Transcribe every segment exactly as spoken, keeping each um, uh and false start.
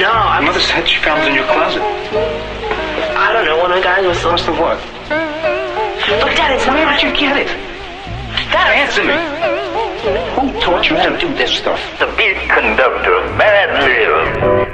No, I'm... Mother said she found it in your closet. I don't know, one of the guys was... Close to what? Look, Dad, it's... Where did you get it? Dad, answer me. Who taught you how to do this stuff? The beat conductor, Mad Lil.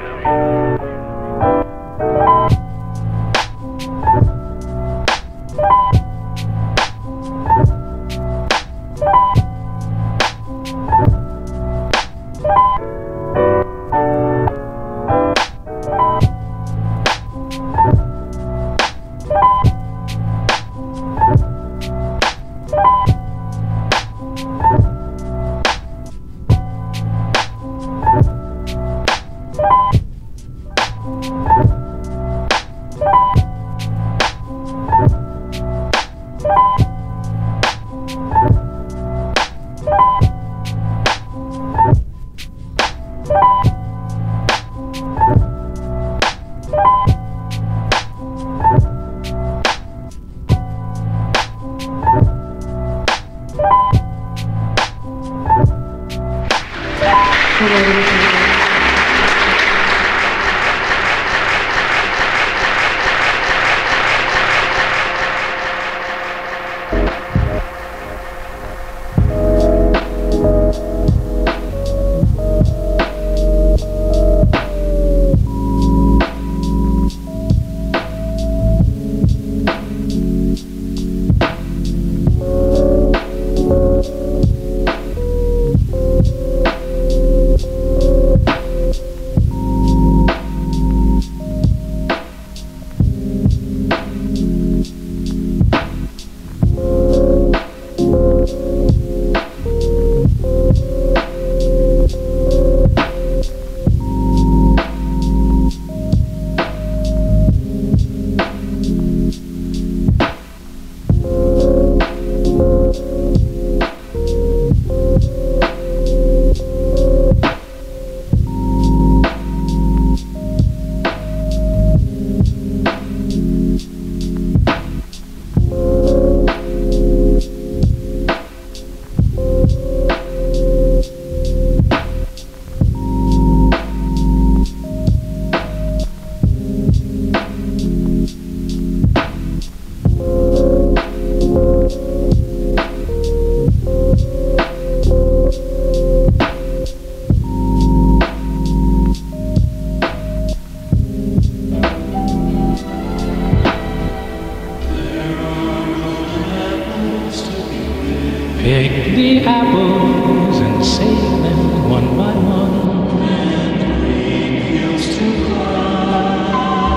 Pick the apples and save them one by one. And green fields to climb,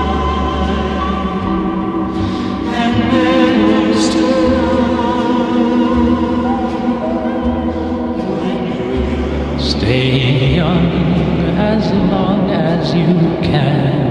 and meadows to run. Stay young as long as you can.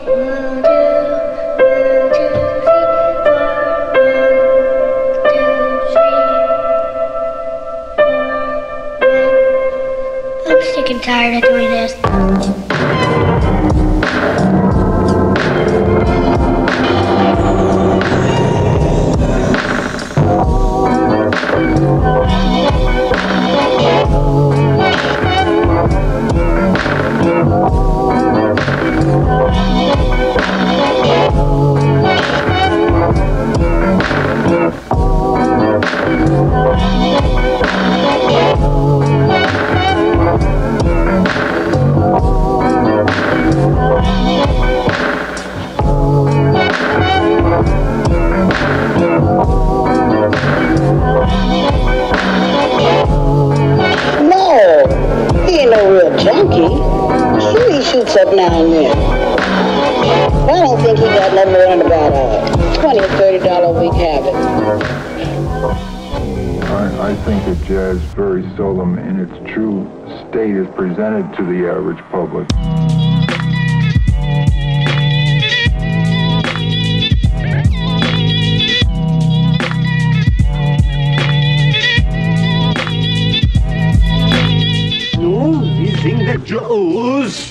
I'm sick and tired of doing this. Up now and then. I don't think he got no more than about a twenty or thirty dollar a week habit. I, I think that jazz very seldom in its true state is presented to the average public. No, we sing the Joes.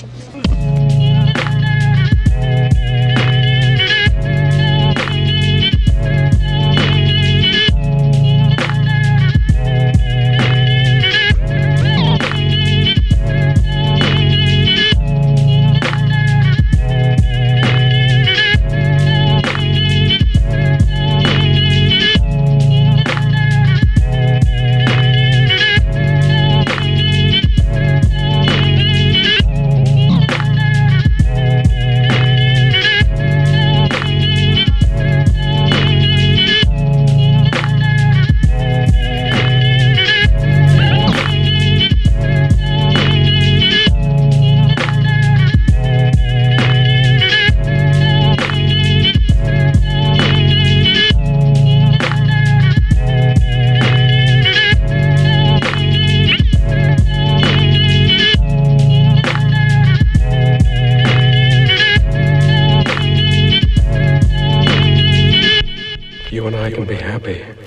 You and I can be happy.